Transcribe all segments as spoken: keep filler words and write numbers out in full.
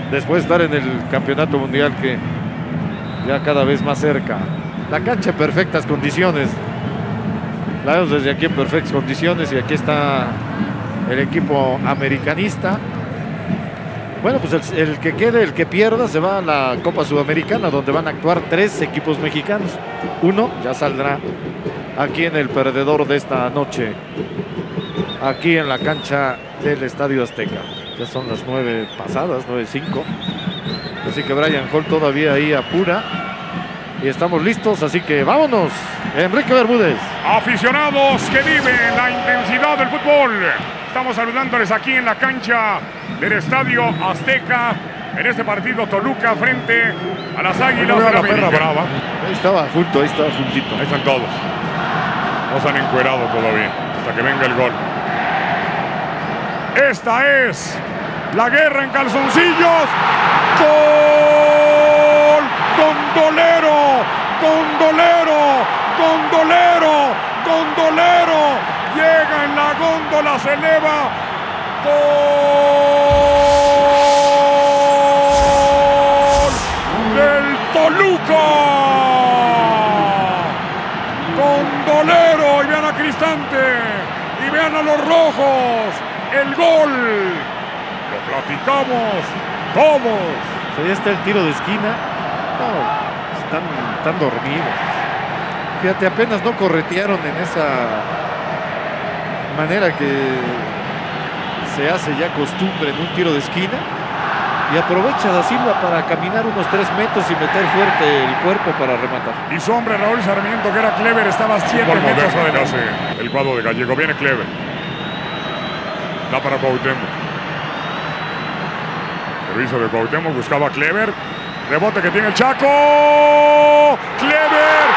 después de estar en el campeonato mundial que ya cada vez más cerca. La cancha en perfectas condiciones. La vemos desde aquí en perfectas condiciones y aquí está el equipo americanista. Bueno, pues el, el que quede, el que pierda, se va a la Copa Sudamericana, donde van a actuar tres equipos mexicanos. Uno ya saldrá aquí en el perdedor de esta noche, aquí en la cancha del Estadio Azteca. Ya son las nueve pasadas, nueve cinco. Así que Brian Hall todavía ahí apura. Y estamos listos, así que vámonos. Enrique Bermúdez. Aficionados que viven la intensidad del fútbol. Estamos saludándoles aquí en la cancha del Estadio Azteca. En este partido Toluca frente a las Águilas de la Perra Brava. Ahí estaba junto, ahí estaba juntito. Ahí están todos. No se han encuerado todavía hasta que venga el gol. Esta es la guerra en calzoncillos. ¡Gol! ¡Gondolero! ¡Gondolero! ¡Gondolero! ¡Gondolero! Llega en la góndola, se eleva. ¡Gol! ¡Del Toluca! ¡Gondolero! Y vean a Cristante. Y vean a los rojos. El gol. Lo platicamos todos. Ahí está el tiro de esquina. No, están, están dormidos. Fíjate, apenas no corretearon en esa manera que se hace ya costumbre en un tiro de esquina. Y aprovecha Da Silva para caminar unos tres metros y meter fuerte el cuerpo para rematar. Y su hombre Raúl Sarmiento, que era Clever, estaba siete metros adelante. El cuadro de Gallego. Viene Clever. Da para Cuauhtémoc. Servicio de Cuauhtémoc, buscaba a Clever. Rebote que tiene el Chaco. Clever.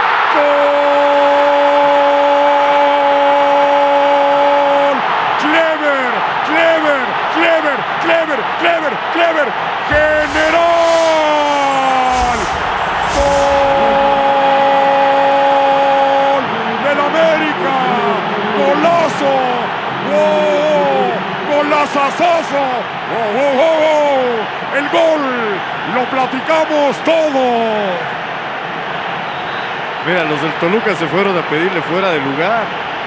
¡Gol! Clever, Clever, Clever, Clever, Clever, Clever. General. Gol del América. Golazo. ¡Wow! ¡Golazazazo! ¡Wow, wow, wow, wow! El gol lo platicamos todos. Mira, los del Toluca se fueron a pedirle fuera de lugar.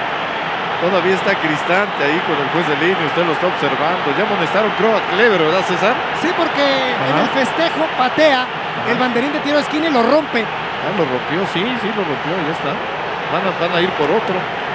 Todavía está Cristante ahí con el juez de línea, usted lo está observando. Ya amonestaron, creo, a Clever, ¿verdad, César? Sí, porque Ajá. en el festejo patea el banderín de tiro de esquina y lo rompe. Ah, lo rompió, sí, sí, lo rompió, ya está. Van a, van a ir por otro.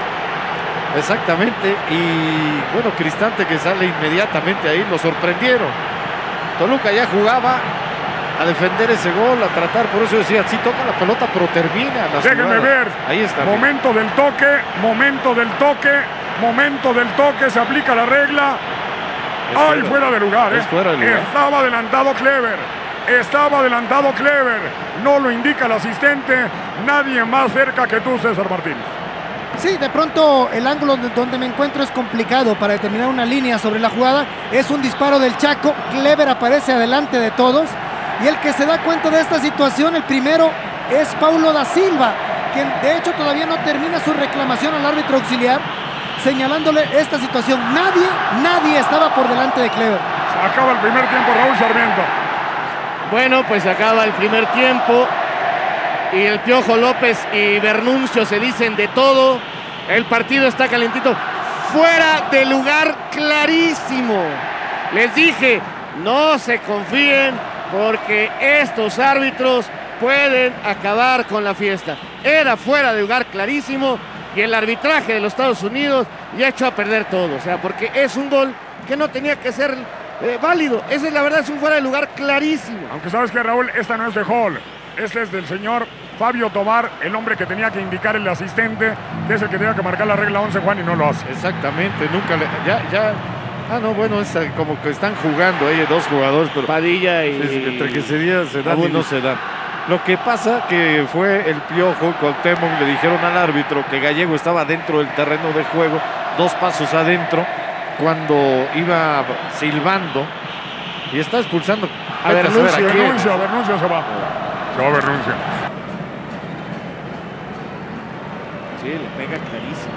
Exactamente, y bueno, Cristante que sale inmediatamente ahí, lo sorprendieron. Toluca ya jugaba a defender ese gol, a tratar, por eso decía, sí toca la pelota, pero termina la Déjenme jugada. ver. Ahí está. Momento del toque, momento del toque, momento del toque, se aplica la regla. Es Ay, fuera, fuera de lugar, ¿eh? es fuera de lugar. Estaba adelantado Clever. Estaba adelantado Clever. No lo indica el asistente. Nadie más cerca que tú, César Martínez. Sí, de pronto el ángulo donde me encuentro es complicado para determinar una línea sobre la jugada. Es un disparo del Chaco. Clever aparece adelante de todos. Y el que se da cuenta de esta situación, el primero, es Paulo Da Silva, quien de hecho todavía no termina su reclamación al árbitro auxiliar, señalándole esta situación. Nadie, nadie estaba por delante de Clever. Se acaba el primer tiempo, Raúl Sarmiento. Bueno, pues se acaba el primer tiempo y el Piojo López y Bernuncio se dicen de todo. El partido está calentito. Fuera de lugar clarísimo. Les dije, no se confíen porque estos árbitros pueden acabar con la fiesta. Era fuera de lugar clarísimo y el arbitraje de los Estados Unidos ya echó a perder todo. O sea, porque es un gol que no tenía que ser eh, válido. Esa es la verdad, es un fuera de lugar clarísimo. Aunque sabes que, Raúl, esta no es de Hall. Esta es del señor Fabio Tobar, el hombre que tenía que indicar el asistente, que es el que tenía que marcar la regla once, Juan, y no lo hace. Exactamente, nunca le... Ya, ya... Ah, no, bueno, es como que están jugando ahí dos jugadores, pero... Padilla y... Es, entre que se, día, se dan Abundis. y no se dan. Lo que pasa que fue el Piojo, Cuauhtémoc, le dijeron al árbitro que Gallego estaba dentro del terreno de juego, dos pasos adentro, cuando iba silbando y está expulsando. A Bernuncio, Bernuncio, a Bernuncio se va. Se va Bernuncio. Sí, le pega clarísimo.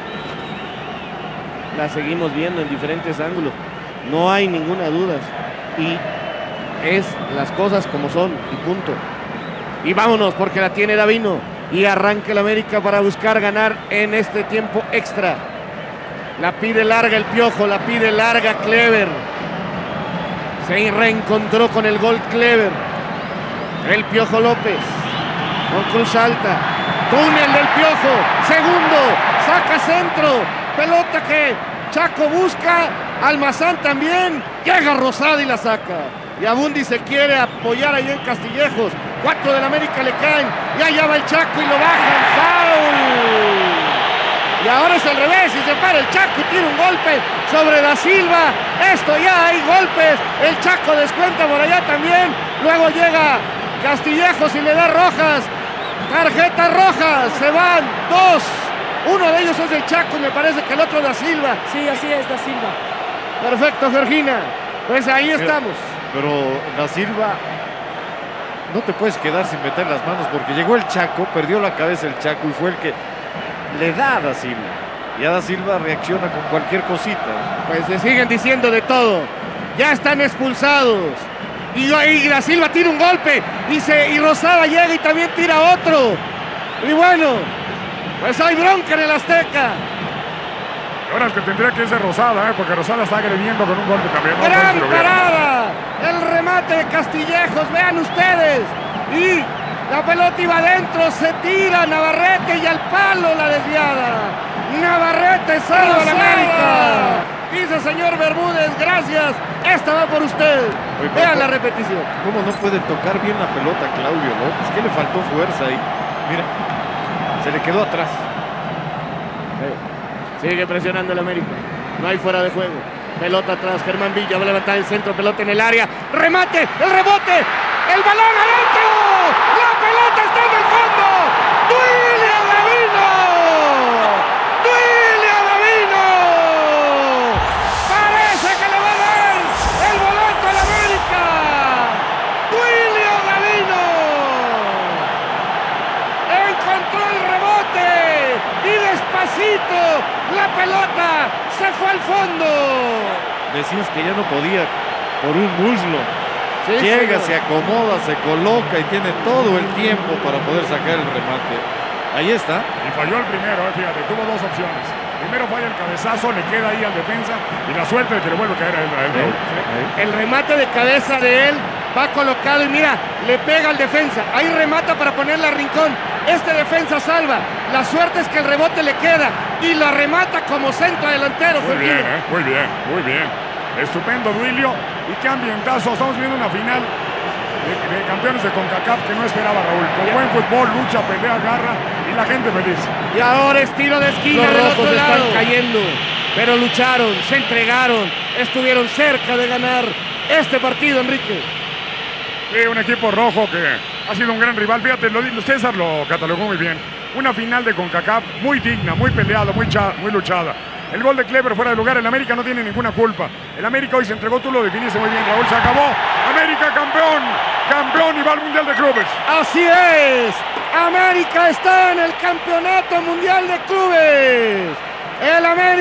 La seguimos viendo en diferentes ángulos. No hay ninguna duda. y es las cosas como son y punto. Y vámonos porque la tiene Davino y arranca el América para buscar ganar en este tiempo extra. La pide larga el Piojo, la pide larga Clever. Se reencontró con el gol Clever. El Piojo López con cruz alta. Túnel del Piojo. Segundo. Saca centro. Pelota que Chaco busca. Almazán también. Llega Rosada y la saca. Y Abundi se quiere apoyar ahí en Castillejos. Cuatro del América le caen. Y allá va el Chaco y lo bajan. ¡Foul! Y ahora es al revés y se para el Chaco y tira un golpe sobre Da Silva. Esto ya hay golpes. El Chaco descuenta por allá también. Luego llega Castillejos y le da rojas. Tarjeta roja. Se van dos. Uno de ellos es el Chaco y me parece que el otro Da Silva. Sí, así es, Da Silva. Perfecto, Georgina. Pues ahí estamos. Pero Da Silva, no te puedes quedar sin meter las manos porque llegó el Chaco, perdió la cabeza el Chaco y fue el que le da a Da Silva. Y a Da Silva reacciona con cualquier cosita. Pues le siguen diciendo de todo. Ya están expulsados. Y, y Da Silva tira un golpe. Y, se, y Rosada llega y también tira otro. Y bueno, pues hay bronca en el Azteca. Ahora el que tendría que ser Rosada, ¿eh? Porque Rosada está agrediendo con un golpe también. No, ¡Gran no si parada! El remate de Castillejos, vean ustedes. Y la pelota iba adentro, se tira Navarrete y al palo la desviada. Navarrete salva a la América. Dice señor Bermúdez, gracias. Esta va por usted. Oye, vean ¿cómo, la repetición. ¿Cómo no puede tocar bien la pelota Claudio López? ¿Qué le faltó fuerza ahí? Mira, se le quedó atrás. Sigue presionando el América. No hay fuera de juego. Pelota atrás. Germán Villa va a levantar el centro. Pelota en el área. Remate. El rebote. El balón adentro. La pelota está en el fondo. Duilio Davino. Duilio Davino. Parece que le va a dar el boleto al América. Duilio Davino. Encontró el rebote. Y despacito. La pelota se fue al fondo. Decías que ya no podía por un muslo. Sí, Llega, señor. se acomoda, se coloca y tiene todo el tiempo para poder sacar el remate. Ahí está. Y falló el primero, eh, fíjate, tuvo dos opciones. Primero falla el cabezazo, le queda ahí al defensa y la suerte de que le vuelve a caer a él. A él, Sí, Raúl. sí. El remate de cabeza de él va colocado y mira, le pega al defensa. Ahí remata para ponerla a rincón. Este defensa salva. La suerte es que el rebote le queda y la remata como centro delantero. Muy Jorginho. bien, eh, muy bien, muy bien. Estupendo Duilio. Y qué ambientazo. Estamos viendo una final de, de campeones de CONCACAF que no esperaba Raúl. Con buen fútbol, lucha, pelea, garra y la gente feliz. Y ahora es tiro de esquina. Los del rojos otro están lado. cayendo. Pero lucharon, se entregaron, estuvieron cerca de ganar este partido, Enrique. Sí, un equipo rojo que ha sido un gran rival. Fíjate, lo, César lo catalogó muy bien. Una final de CONCACAF muy digna, muy peleada, muy, cha, muy luchada. El gol de Clever fuera de lugar. El América no tiene ninguna culpa. El América hoy se entregó, tú lo definiste muy bien, Raúl. Se acabó. América campeón. Campeón y va al Mundial de Clubes. Así es. América está en el Campeonato Mundial de Clubes. El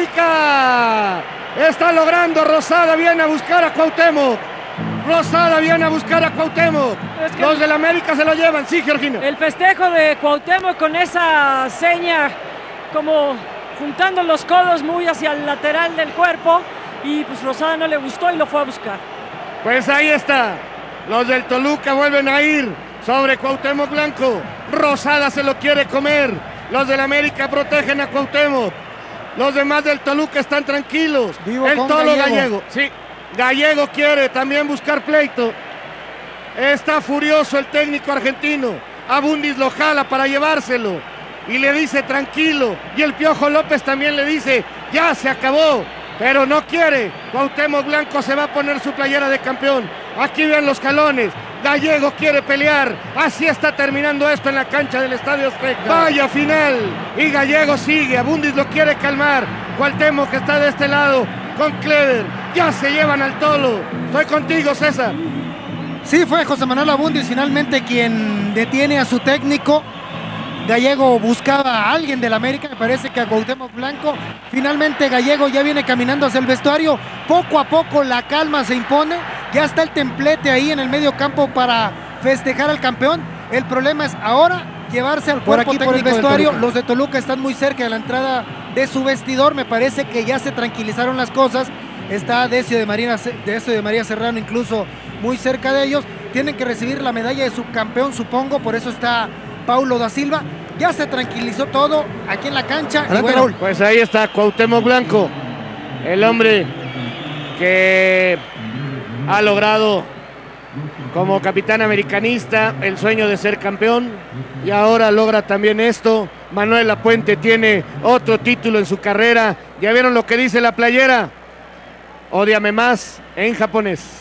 América está logrando. Rosada viene a buscar a Cuauhtémoc. Rosada viene a buscar a Cuauhtémoc. Es que Los del América se lo llevan. Sí, Georgina. el festejo de Cuauhtémoc con esa seña como juntando los codos muy hacia el lateral del cuerpo y pues Rosada no le gustó y lo fue a buscar. Pues ahí está. Los del Toluca vuelven a ir sobre Cuauhtémoc Blanco. Rosada se lo quiere comer. Los del América protegen a Cuauhtémoc. Los demás del Toluca están tranquilos. Vivo el con Tolo Gallego. Gallego. Sí, Gallego quiere también buscar pleito. Está furioso el técnico argentino. Abundis lo jala para llevárselo. Y le dice tranquilo. Y el Piojo López también le dice, ya se acabó. Pero no quiere. Cuauhtémoc Blanco se va a poner su playera de campeón. Aquí ven los jalones. Gallego quiere pelear. Así está terminando esto en la cancha del Estadio Azteca. Vaya final. Y Gallego sigue. Abundis lo quiere calmar. Cuauhtémoc que está de este lado con Clever. Ya se llevan al Tolo. Estoy contigo, César. Sí, fue José Manuel Abundis finalmente quien detiene a su técnico. Gallego buscaba a alguien del América, me parece que a Cuauhtémoc Blanco. Finalmente Gallego ya viene caminando hacia el vestuario. Poco a poco la calma se impone. Ya está el templete ahí en el medio campo para festejar al campeón. El problema es ahora llevarse al cuerpo técnico por el vestuario. Los de Toluca están muy cerca de la entrada de su vestidor. Me parece que ya se tranquilizaron las cosas. Está Decio de María, Decio de María Serrano incluso muy cerca de ellos. Tienen que recibir la medalla de subcampeón, supongo. Por eso está Paulo da Silva. Ya se tranquilizó todo aquí en la cancha. Y bueno, pues ahí está Cuauhtémoc Blanco, el hombre que ha logrado como capitán americanista el sueño de ser campeón y ahora logra también esto. Manuel Lapuente tiene otro título en su carrera. ¿Ya vieron lo que dice la playera? Ódiame más en japonés.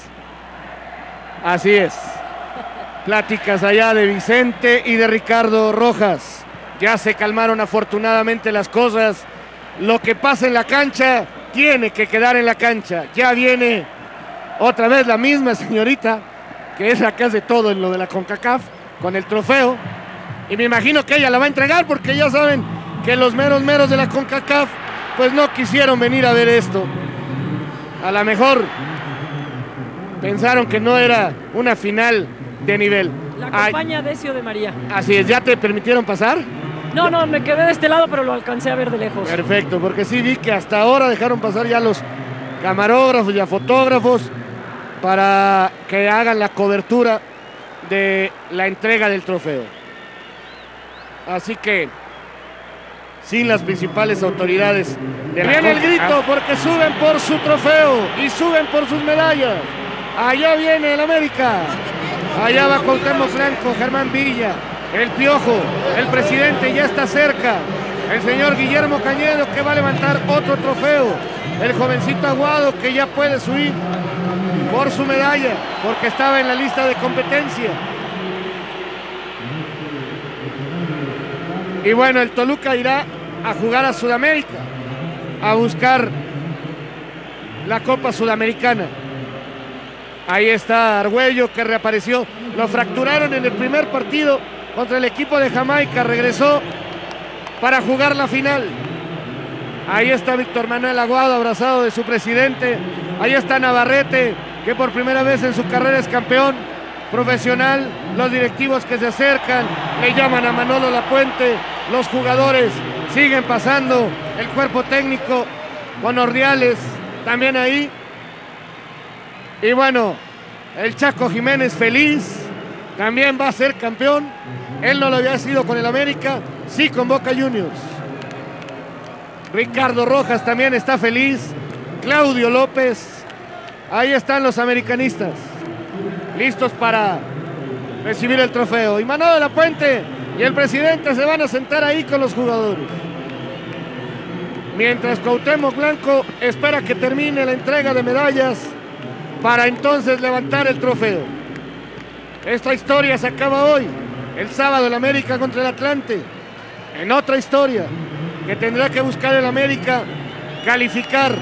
Así es. Pláticas allá de Vicente y de Ricardo Rojas. Ya se calmaron afortunadamente las cosas. Lo que pasa en la cancha tiene que quedar en la cancha. Ya viene otra vez la misma señorita, que es la que hace todo en lo de la CONCACAF, con el trofeo. Y me imagino que ella la va a entregar porque ya saben que los meros meros de la CONCACAF pues no quisieron venir a ver esto. A lo mejor pensaron que no era una final de nivel. La acompaña Decio de María. Así es, ¿ya te permitieron pasar? No, no, me quedé de este lado, pero lo alcancé a ver de lejos. Perfecto, porque sí vi que hasta ahora dejaron pasar ya los camarógrafos y a fotógrafos para que hagan la cobertura de la entrega del trofeo. Así que, sin las principales autoridades de la viene el grito porque suben por su trofeo y suben por sus medallas. Allá viene el América. Allá va Cuauhtémoc Blanco, Germán Villa, el Piojo, el presidente ya está cerca. El señor Guillermo Cañedo que va a levantar otro trofeo. El jovencito Aguado que ya puede subir por su medalla porque estaba en la lista de competencia. Y bueno, el Toluca irá a jugar a Sudamérica, a buscar la Copa Sudamericana. Ahí está Argüello que reapareció. Lo fracturaron en el primer partido contra el equipo de Jamaica. Regresó para jugar la final. Ahí está Víctor Manuel Aguado abrazado de su presidente. Ahí está Navarrete que por primera vez en su carrera es campeón profesional. Los directivos que se acercan le llaman a Manolo Lapuente. Los jugadores siguen pasando. El cuerpo técnico con Ordiales también ahí. Y bueno, el Chaco Jiménez feliz. También va a ser campeón. Él no lo había sido con el América, sí con Boca Juniors. Ricardo Rojas también está feliz. Claudio López. Ahí están los americanistas, listos para recibir el trofeo. Y Manolo Lapuente y el presidente se van a sentar ahí con los jugadores. Mientras Cuauhtémoc Blanco espera que termine la entrega de medallas para entonces levantar el trofeo. Esta historia se acaba hoy, el sábado, el América contra el Atlante. En otra historia que tendrá que buscar el América, calificar.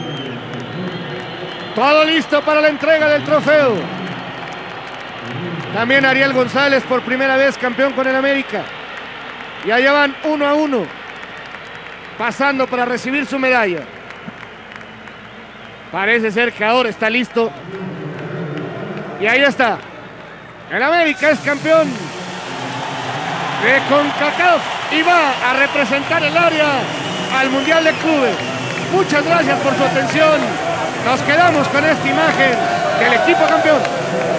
Todo listo para la entrega del trofeo. También Ariel González, por primera vez campeón con el América. Y allá van uno a uno, pasando para recibir su medalla. Parece ser que ahora está listo. Y ahí está. El América es campeón de CONCACAF y va a representar el área al Mundial de Clubes. Muchas gracias por su atención. Nos quedamos con esta imagen del equipo campeón.